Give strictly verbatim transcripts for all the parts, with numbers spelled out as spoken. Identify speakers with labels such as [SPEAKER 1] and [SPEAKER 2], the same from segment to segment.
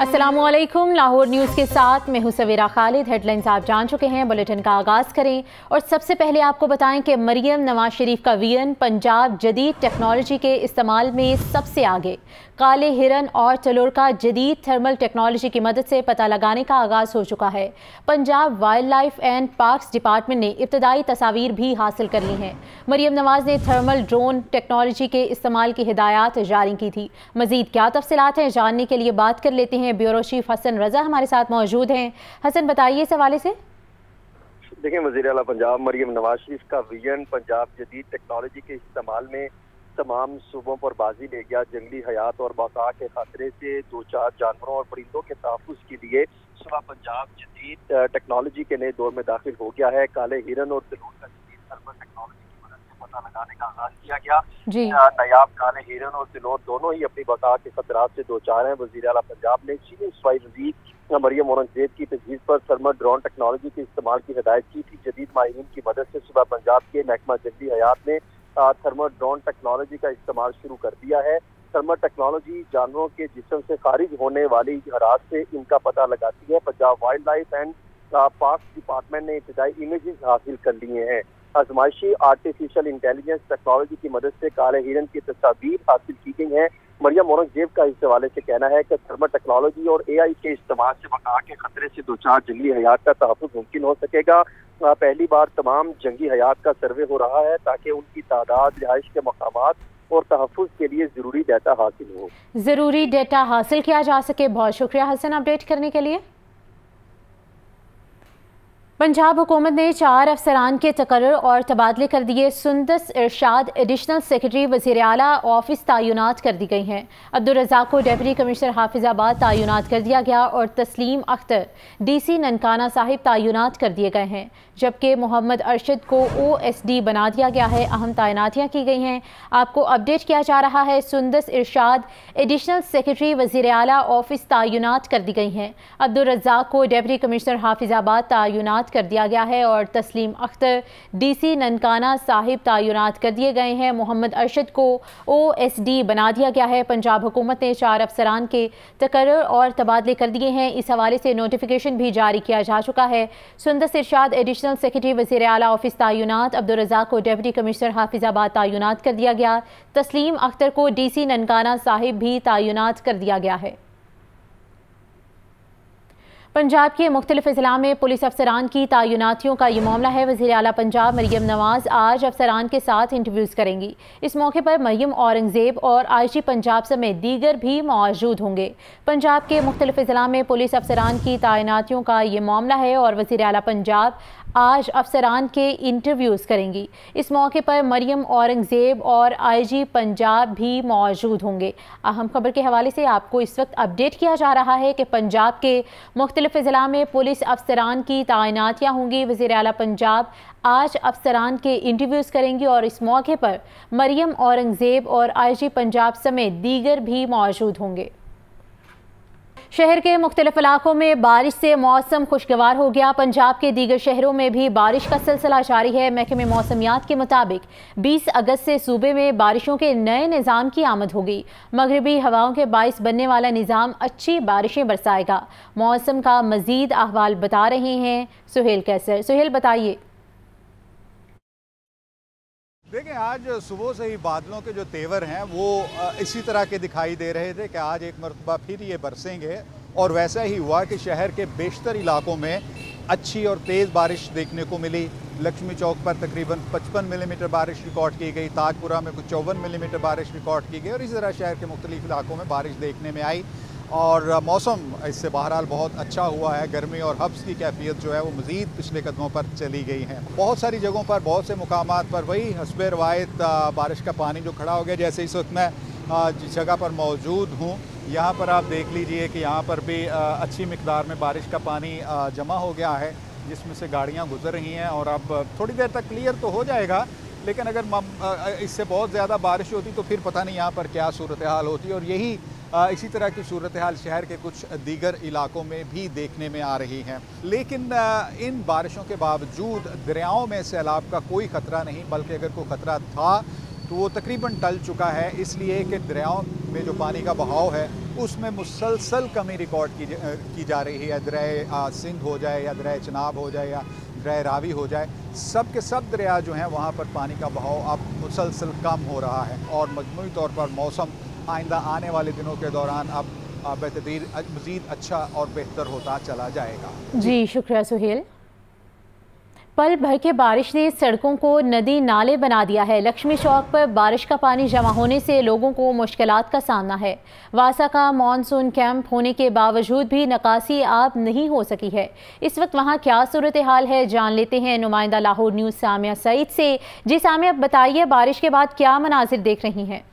[SPEAKER 1] अस्सलामुअलैकुम। लाहौर न्यूज़ के साथ मैं हूं सवेरा खालिद। हेडलाइंस आप जान चुके हैं, बुलेटिन का आगाज़ करें और सबसे पहले आपको बताएं कि मरियम नवाज शरीफ का वीएन पंजाब जदीद टेक्नोलॉजी के इस्तेमाल में सबसे आगे। काले हिरन और चलोर का जदीद थर्मल टेक्नोलॉजी की मदद से पता लगाने का आगाज़ हो चुका है। Punjab wild life and parks department ने इब्तदाई तस्वीर भी हासिल कर ली हैं। मरियम नवाज ने थर्मल ड्रोन टेक्नोलॉजी के इस्तेमाल की हिदायत जारी की थी। मजीद क्या तफसीलात हैं, जानने के लिए बात कर लेते हैं। ब्यूरो चीफ हसन रजा हमारे साथ मौजूद हैं। हसन, बताइए इस हवाले से।
[SPEAKER 2] देखिए, वज़ीर आला पंजाब मरियम नवाज शरीफ का विजन पंजाब जदीद टेक्नोलॉजी के इस्तेमाल में तमाम सूबों पर बाजी ले गया। जंगली हयात और बका के खतरे से दो चार जानवरों और परिंदों के तहफ़्फ़ुज़ के लिए सुबह पंजाब जदीद टेक्नोलॉजी के नए दौर में दाखिल हो गया है। काले हिरन और तिलोर का जदीद थर्मल टेक्नोलॉजी की मदद से पता लगाने का आगाज किया गया। जी नायाब काले हिरन और तिलोर दोनों ही अपनी बका के खतरात से दो चार हैं। वज़ीर आला पंजाब ने चीनी सूबाई वज़ीर मरियम औरंगजेब की तजवीज़ पर थर्मल ड्रोन टेक्नोलॉजी के इस्तेमाल की हिदायत की थी। जदीद माहिरीन की मदद से सुबह पंजाब के महकमा जंगली हयात ने थर्मल ड्रोन टेक्नोलॉजी का इस्तेमाल शुरू कर दिया है। थर्मल टेक्नोलॉजी जानवरों के जिस्म से खारिज होने वाली हरारत से इनका पता लगाती है। Punjab wild life and parks department ने इब्तदाई इमेजेस हासिल कर लिए हैं। आजमाइशी आर्टिफिशियल इंटेलिजेंस टेक्नोलॉजी की मदद से काले हिरन की तस्वीर हासिल की गई है। मरियम औरंगजेब का इस हवाले से कहना है कि थर्मल टेक्नोलॉजी और ए आई के इस्तेमाल से बका के खतरे से दो चार जंगली हयात का तहफ़्फ़ुज़ मुमकिन हो सकेगा। पहली बार तमाम जंगली हयात का सर्वे हो रहा है ताकि उनकी तादाद, रिहाइश के मकामात और तहफ़्फ़ुज़ के लिए ज़रूरी डाटा हासिल हो
[SPEAKER 1] ज़रूरी डाटा हासिल किया जा सके। बहुत शुक्रिया हसन अपडेट करने के लिए। पंजाब हुकूमत ने चार अफसरान के तकर्रुर और तबादले कर दिए। सुंदस इरशाद एडिशनल सेक्रेटरी वज़ीर आला ऑफिस तैनात कर दी गई हैं। अब्दुल रज़ाक को डिप्टी कमिश्नर हाफिजाबाद तैनात कर दिया गया और तस्लीम अख्तर डीसी ननकाना साहिब तैनात कर दिए गए हैं, जबकि मोहम्मद अरशद को ओ एस डी बना दिया गया है। अहम तैनातियाँ की गई हैं। आपको अपडेट किया जा रहा है। सुंदस इरशाद एडिशनल सेक्रेटरी वज़ीर आला ऑफिस तैनात कर दी गई हैं। अब्दुल रज़ाक को डिप्टी कमिश्नर हाफिजाबाद तैनात कर दिया गया है और तस्लीम अख्तर डीसी ननकाना साहिब तैनात कर दिए गए हैं। मोहम्मद अरशद को ओ एस डी बना दिया गया है। पंजाब हुकूमत ने चार अफसरान के तकर्रुर और तबादले कर दिए हैं। इस हवाले से नोटिफिकेशन भी जारी किया जा चुका है। सुंदस इरशाद एडिशनल सेक्रेटरी वज़ीर आला ऑफिस तैनात, अब्दुल रज़ाक को डिप्टी कमिश्नर हाफिजाबाद तैनात कर दिया गया। तस्लीम अख्तर को डीसी ननकाना साहिब भी तैनात कर दिया गया है। पंजाब के मुख्तलिफ अजला में पुलिस अफसरान की तैनातियों का ये मामला है। वज़ीर आला पंजाब मरियम नवाज आज अफसरान के साथ इंटरव्यूज़ करेंगी। इस मौके पर मरियम औरंगजेब और आई जी पंजाब समेत दीगर भी मौजूद होंगे। पंजाब के मुख्तलिफ अजला में पुलिस अफसरान की तैनातियों का ये मामला है और वज़ीर आला पंजाब आज अफसरान के इंटरव्यूज़ करेंगी। इस मौके पर मरियम औरंगजेब और आई जी पंजाब भी मौजूद होंगे। अहम खबर के हवाले से आपको इस वक्त अपडेट किया जा रहा है कि पंजाब के मुख्तलिफ अजला में पुलिस अफसरान की तैनातियाँ होंगी। वज़ीर आला पंजाब आज अफसरान के इंटरव्यूज़ करेंगी और इस मौके पर मरियम औरंगजेब और आई जी पंजाब समेत दीगर भी मौजूद होंगे। शहर के मुख्तलिफ इलाकों में बारिश से मौसम खुशगवार हो गया। पंजाब के दीगर शहरों में भी बारिश का सिलसिला जारी है। महकमे मौसमियात के मुताबिक बीस अगस्त से सूबे में बारिशों के नए निज़ाम की आमद होगी। मगरबी हवाओं के बाइस बनने वाला निज़ाम अच्छी बारिशें बरसाएगा। मौसम का मजीद अहवाल बता रहे हैं सुहेल कैसर। सुहेल, बताइए।
[SPEAKER 3] देखिए, आज सुबह से ही बादलों के जो तेवर हैं वो इसी तरह के दिखाई दे रहे थे कि आज एक मरतबा फिर ये बरसेंगे और वैसा ही हुआ कि शहर के बेशतर इलाकों में अच्छी और तेज़ बारिश देखने को मिली। लक्ष्मी चौक पर तकरीबन पचपन मिलीमीटर बारिश रिकॉर्ड की गई, ताजपुरा में कुछ चौवन मिलीमीटर बारिश रिकॉर्ड की गई और इसी तरह शहर के मुख्तलिफ इलाकों में बारिश देखने में आई और मौसम इससे बहरहाल बहुत अच्छा हुआ है। गर्मी और हब्स की कैफियत जो है वो मज़ीद पिछले कदमों पर चली गई है। बहुत सारी जगहों पर, बहुत से मुकामात पर वही हस्बे रवायत बारिश का पानी जो खड़ा हो गया। जैसे इस वक्त मैं जिस जगह पर मौजूद हूँ यहाँ पर आप देख लीजिए कि यहाँ पर भी अच्छी मिकदार में बारिश का पानी जमा हो गया है, जिसमें से गाड़ियाँ गुजर रही हैं और अब थोड़ी देर तक क्लियर तो हो जाएगा, लेकिन अगर इससे बहुत ज़्यादा बारिश होती तो फिर पता नहीं यहाँ पर क्या सूरत हाल होती। और यही इसी तरह की सूरत हाल शहर के कुछ दीगर इलाकों में भी देखने में आ रही हैं। लेकिन इन बारिशों के बावजूद दरियाओं में सैलाब का कोई ख़तरा नहीं, बल्कि अगर कोई ख़तरा था तो वो तकरीबन टल चुका है, इसलिए कि दरियाओं में जो पानी का बहाव है उसमें मुसलसल कमी रिकॉर्ड की की जा रही है। दरिया सिंध हो जाए या दरिया चनाब हो जाए या दरिया रावी हो जाए, सब के सब दरिया जो हैं वहाँ पर पानी का बहाव अब मुसलसल कम हो रहा है और मजमूई तौर पर मौसम आइंदा आने वाले दिनों के दौरान अब बेतदीर मज़ीद अच्छा और बेहतर होता चला जाएगा।
[SPEAKER 1] जी शुक्रिया सुहेल। पल भर के बारिश ने सड़कों को नदी नाले बना दिया है। लक्ष्मी चौक पर बारिश का पानी जमा होने से लोगों को मुश्किलात का सामना है। वासा का मानसून कैंप होने के बावजूद भी निकासी आब नहीं हो सकी है। इस वक्त वहां क्या सूरत हाल है, जान लेते हैं नुमाइंदा लाहौर न्यूज़ सामिया सईद से। जी सामिया, बताइए बारिश के बाद क्या मनाजिर देख रही हैं?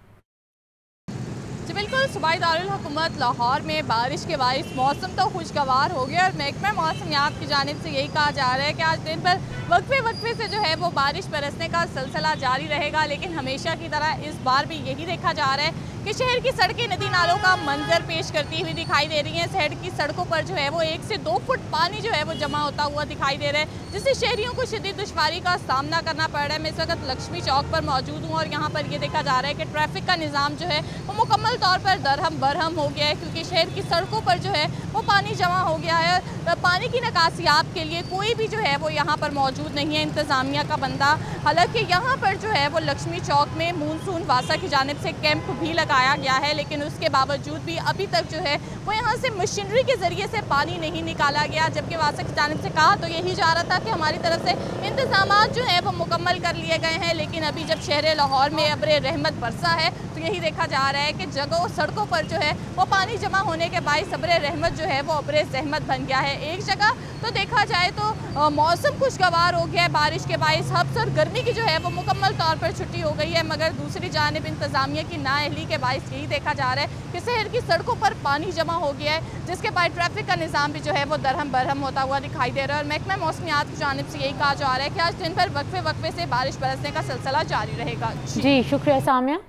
[SPEAKER 4] बिल्कुल, सूबाई दारुल हुकूमत लाहौर में बारिश के बाइस मौसम तो खुशगवार हो गया और महकमा मौसमियात की जानिब से यही कहा जा रहा है कि आज दिन भर वक्फे वक्फे से जो है वो बारिश बरसने का सिलसिला जारी रहेगा। लेकिन हमेशा की तरह इस बार भी यही देखा जा रहा है कि शहर की सड़कें नदी नालों का मंजर पेश करती हुई दिखाई दे रही हैं। शहर की सड़कों पर जो है वो एक से दो फुट पानी जो है वो जमा होता हुआ दिखाई दे रहा है, जिससे शहरियों को शदीद दुश्वारी का सामना करना पड़ रहा है। मैं इस वक्त लक्ष्मी चौक पर मौजूद हूँ और यहाँ पर ये देखा जा रहा है कि ट्रैफिक का निज़ाम जो है वो मुकम्मल तौर पर दरहम बरहम हो गया है, क्योंकि शहर की सड़कों पर जो है वो पानी जमा हो गया है। पानी की निकासियात के लिए कोई भी जो है वो यहाँ पर मौजूद नहीं है, इंतज़ामिया का बंदा। हालांकि यहाँ पर जो है वो लक्ष्मी चौक में मानसून वासा की जानिब से कैंप भी लगाया गया है, लेकिन उसके बावजूद भी अभी तक जो है वो यहाँ से मशीनरी के ज़रिए से पानी नहीं निकाला गया। जबकि वासा की जानिब से कहा तो यही जा रहा था कि हमारी तरफ से इंतजाम जो है वो मुकम्मल कर लिए गए हैं, लेकिन अभी जब शहर लाहौर में अब्र रहमत बरसा है तो यही देखा जा रहा है कि जगहों सड़कों पर जो है वो पानी जमा होने के बाइस अब्र रहमत जो है वो अब्र जहमत बन गया है। एक जगह तो देखा जाए तो मौसम खुशगवार हो गया है बारिश के बाइस, हब्स और गर्मी की जो है वो मुकम्मल तौर पर छुट्टी हो गई है, मगर दूसरी जानिब इंतजामिया की नाअहली के बाइस यही देखा जा रहा है कि शहर की सड़कों पर पानी जमा हो गया है, जिसके बाद ट्रैफिक का निज़ाम भी जो है वो दरहम बरहम होता हुआ दिखाई दे रहा है। और महकमा मौसमियात की जानिब से यही कहा जा रहा है कि आज दिन भर वक्फे वक्फे से बारिश बरसने का सिलसिला जारी रहेगा।
[SPEAKER 1] जी शुक्रिया सामिया।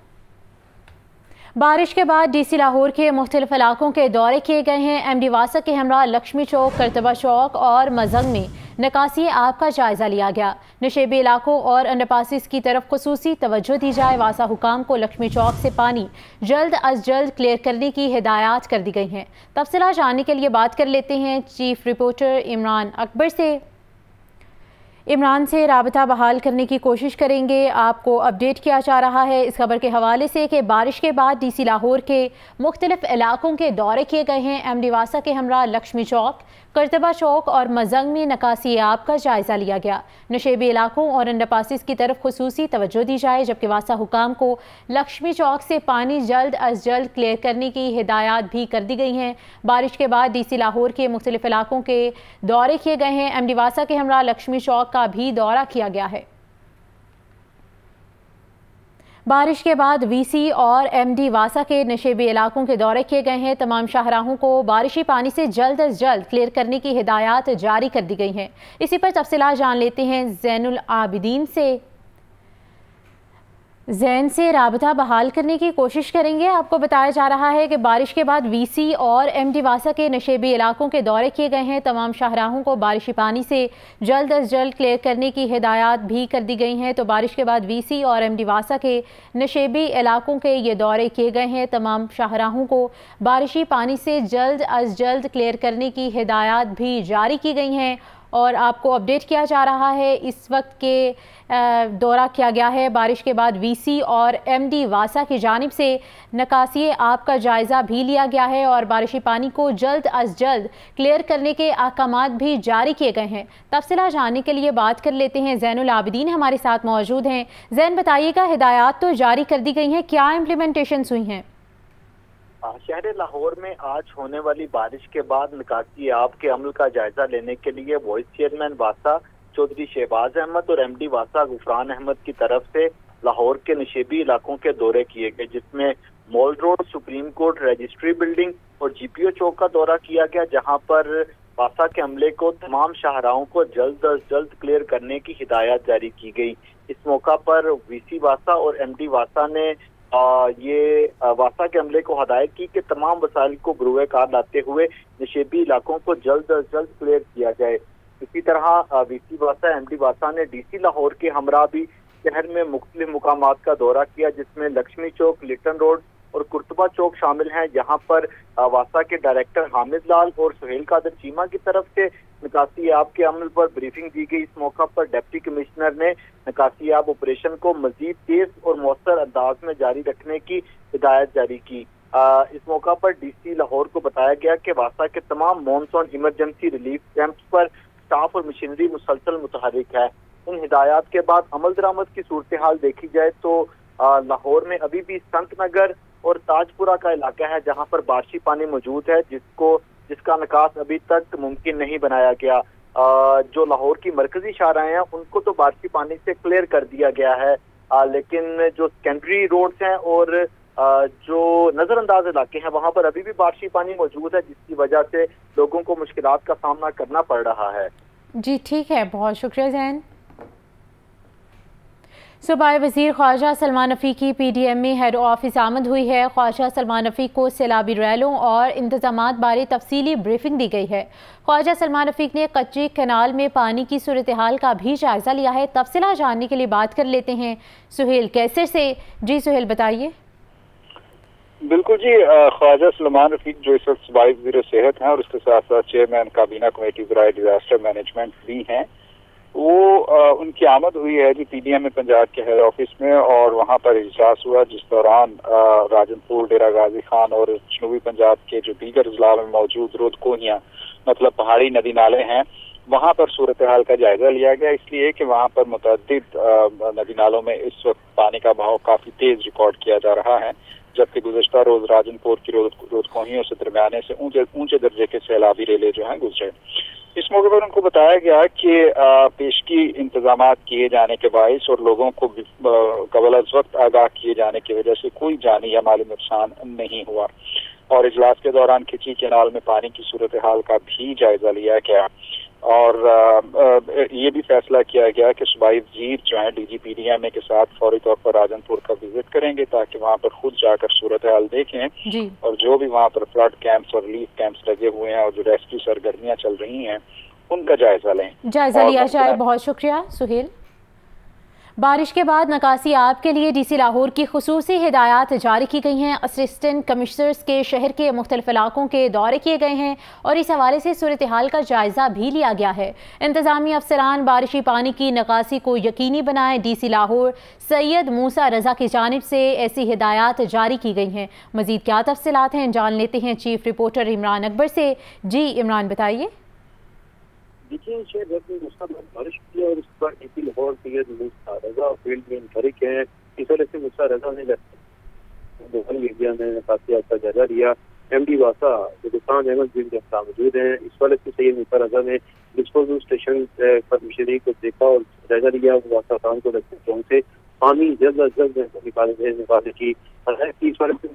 [SPEAKER 1] बारिश के बाद डीसी लाहौर के मुख्तलिफ इलाकों के दौरे किए गए हैं। एम डी वासा के हमरा लक्ष्मी चौक, करतबा चौक और मजंग में निकासी आब का जायजा लिया गया। नशेबी इलाकों और अंडरपासिस की तरफ खुसूसी तवज्जो दी जाए। वासा हुकाम को लक्ष्मी चौक से पानी जल्द अज जल्द क्लियर करने की हिदायत कर दी गई हैं। तफसीलात जानने के लिए बात कर लेते हैं चीफ रिपोर्टर इमरान अकबर से। इमरान से राबता बहाल करने की कोशिश करेंगे। आपको अपडेट किया जा रहा है इस खबर के हवाले से कि बारिश के बाद डीसी लाहौर के मुख्तलिफ इलाकों के दौरे किए गए हैं। एम डी वासा के हमरा लक्ष्मी चौक, करतबा चौक और मजंग में निकासी आब का जायजा लिया गया। नशेबी इलाकों और अंडरपासिस की तरफ खुसूसी तवज्जो दी जाए, जबकि वासा हुकाम को लक्ष्मी चौक से पानी जल्द अज जल्द क्लियर करने की हिदायत भी कर दी गई हैं। बारिश के बाद डीसी लाहौर के मुख्तलिफ इलाकों के दौरे किए गए हैं। एम डी वासा के हमरा लक्ष्मी चौक का भी दौरा किया गया है। बारिश के बाद वीसी और एमडी वासा के नशेबी इलाकों के दौरे किए गए हैं। तमाम शाहराहों को बारिशी पानी से जल्द अज जल्द क्लियर करने की हिदायत जारी कर दी गई हैं। इसी पर तफसीलात जान लेते हैं जैनुल आबिदीन से। जैन से राबता बहाल करने की कोशिश करेंगे। आपको बताया जा रहा है कि बारिश के बाद वीसी और एमडी वासा के नशेबी इलाकों के दौरे किए गए हैं। तमाम शाहराहों को बारिशी पानी से जल्द अज जल्द क्लियर करने की हिदायत भी कर दी गई हैं। तो बारिश के बाद वीसी और एमडी वासा के नशेबी इलाकों के ये दौरे किए गए हैं। तमाम शाहराहों को बारिशी पानी से जल्द अज जल्द क्लियर करने की हिदायत भी जारी की गई हैं। और आपको अपडेट किया जा रहा है इस वक्त के दौरा किया गया है। बारिश के बाद वीसी और एमडी वासा की जानिब से निकासी आब का जायज़ा भी लिया गया है और बारिशी पानी को जल्द अज जल्द क्लियर करने के अहकामात भी जारी किए गए हैं। तफसीलात जानने के लिए बात कर लेते हैं जैनुल आबिदीन हमारे साथ मौजूद हैं। जैन, बताइएगा, हिदायत तो जारी कर दी गई हैं, क्या इम्प्लीमेंटेशन हुई हैं?
[SPEAKER 5] शहर लाहौर में आज होने वाली बारिश के बाद निकासी आब के अमल का जायजा लेने के लिए वाइस चेयरमैन वासा चौधरी शहबाज अहमद और एमडी वासा गुफरान अहमद की तरफ से लाहौर के नशेबी इलाकों के दौरे किए गए, जिसमें Mall Road, Supreme Court, registry building और जीपीओ चौक का दौरा किया गया, जहां पर वासा के अमले को तमाम शाहराहों को जल्द अज जल्द क्लियर करने की हिदायत जारी की गई। इस मौका पर वीसी वासा और एमडी वासा ने आ, ये आ, वासा के अमले को हदायत की कि तमाम वसाइल को गुरुए कार लाते हुए नशेबी इलाकों को जल्द अज जल्द क्लियर किया जाए। इसी तरह वीसी वासा, एमडी वासा ने डीसी लाहौर के हमरा भी शहर में मुख्तलिफ मुकामात का दौरा किया, जिसमें लक्ष्मी चौक, लिटन रोड, और कुर्तबा चौक शामिल हैं। यहाँ पर वासा के डायरेक्टर हामिद लाल और सुहेल कादर चीमा की तरफ से निकासी आब के अमल पर ब्रीफिंग दी गई। इस मौका पर डिप्टी कमिश्नर ने निकासी आब ऑपरेशन को मजीद तेज और मौसर अंदाज में जारी रखने की हिदायत जारी की। आ, इस मौका पर डीसी लाहौर को बताया गया कि वासा के तमाम मॉनसून इमरजेंसी रिलीफ कैंप्स पर स्टाफ और मशीनरी मुसलसल मुतहरिक है। इन हिदायत के बाद अमल दरामद की सूरत हाल देखी जाए तो लाहौर में अभी भी संत नगर और ताजपुरा का इलाका है जहां पर बारिशी पानी मौजूद है, जिसको जिसका निकास अभी तक मुमकिन नहीं बनाया गया। आ, जो लाहौर की मरकजी शाहराएं हैं उनको तो बारिशी पानी से क्लियर कर दिया गया है, आ, लेकिन जो सेकेंडरी रोड्स हैं और आ, जो नजरअंदाज इलाके हैं वहां पर अभी भी बारिशी पानी मौजूद है, जिसकी वजह से लोगों को मुश्किलात का सामना करना पड़ रहा है।
[SPEAKER 1] जी ठीक है, बहुत शुक्रिया जैन। सूबाई वज़ीर ख्वाजा सलमान रफ़ीक की पी डी एम में हेड ऑफिस आमद हुई है। ख्वाजा सलमान रफ़ीक को सैलाबी रैलों और इंतजामात बारे तफसीली ब्रीफिंग दी गई है। ख्वाजा सलमान रफ़ीक ने कच्ची कैनाल में पानी की सूरत हाल का भी जायजा लिया है। तफसीला जानने के लिए बात कर लेते हैं सुहेल कैसर से। जी सुहेल बताइए।
[SPEAKER 6] बिल्कुल जी, ख्वाजा सलमान रफ़ीक जो इस वक्त सूबाई वज़ीर सेहत हैं और उसके साथ साथ चेयरमैन काबीना कमेटी बराए डिजास्टर मैनेजमेंट भी हैं, वो आ, उनकी आमद हुई है जी पी डी एम में पंजाब के हेड ऑफिस में, और वहाँ पर इजलास हुआ जिस दौरान राजनपुर, डेरा गाजी खान और जनूबी पंजाब के जो दीगर अजला में मौजूद रोदकोहियाँ मतलब पहाड़ी नदी नाले हैं वहाँ पर सूरत हाल का जायजा लिया गया, इसलिए कि वहाँ पर मुतअद्दिद नदी नालों में इस वक्त पानी का बहाव काफी तेज रिकॉर्ड किया जा रहा है, जबकि गुज़श्ता रोज राजनपुर की रोदकोहियों से दरमियाने से ऊंचे ऊंचे दर्जे के सैलाबी रेले जो हैं गुजरे। इस मौके पर उनको बताया गया कि पेशगी इंतजाम किए जाने के बाइस और लोगों को कबल अज वक्त आगाह किए जाने की वजह से कोई जानी या माली नुकसान नहीं हुआ। और इजलास के दौरान खिची कैनाल में पानी की सूरत हाल का भी जायजा लिया गया, और ये भी फैसला किया गया कि सूबाई वज़ीर जो है D G P D M A के साथ फौरी तौर पर राजनपुर का विजिट करेंगे ताकि वहाँ पर खुद जाकर सूरत हाल देखें
[SPEAKER 1] जी।
[SPEAKER 6] और जो भी वहाँ पर फ्लड कैंप्स और रिलीफ कैंप्स लगे हुए हैं और जो रेस्क्यू सरगर्मियाँ चल रही हैं उनका जायजा लें
[SPEAKER 1] जायजा लिया जाए। बहुत शुक्रिया सुहेल। बारिश के बाद नकासी आब के लिए डी सी लाहौर की खुसूसी हिदायत जारी की गई हैं। असिस्टेंट कमिश्नर्स के शहर के मुख्तलिफ इलाकों के दौरे किए गए हैं और इस हवाले से सूरत हाल का जायजा भी लिया गया है। इंतजामी अफसरान बारिशी पानी की नकासी को यकीनी बनाएं। डी सी लाहौर सैयद मूसा रजा की जानिब से ऐसी हिदायत जारी की गई हैं। मजीद क्या तफसीलात हैं जान लेते हैं चीफ रिपोर्टर इमरान अकबर से। जी इमरान बताइए।
[SPEAKER 7] देखिए शहर में बारिश की और उसके बाद डीसी लाहौर सैयद मूसा रजा फील्ड में मुनफरिक है। इस वजह से मूसा रजा ने एरिया में नकासी का जायजा लिया। एम डी वासा जो दुकान अहमद बिन जफ्ता मौजूद है, इस वजह से सैयद मूसा रजा ने डिस्पोजल स्टेशन पर मशीनरी को देखा और जायजा लिया। वासा खान को लगता से पानी जल्द अज जल्द निकालने निकालने की इस वजह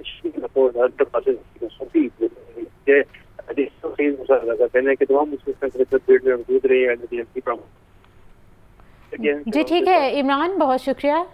[SPEAKER 7] से कहना है कि तमाम मौजूद रहे हैं।
[SPEAKER 1] जी ठीक है इमरान, बहुत शुक्रिया।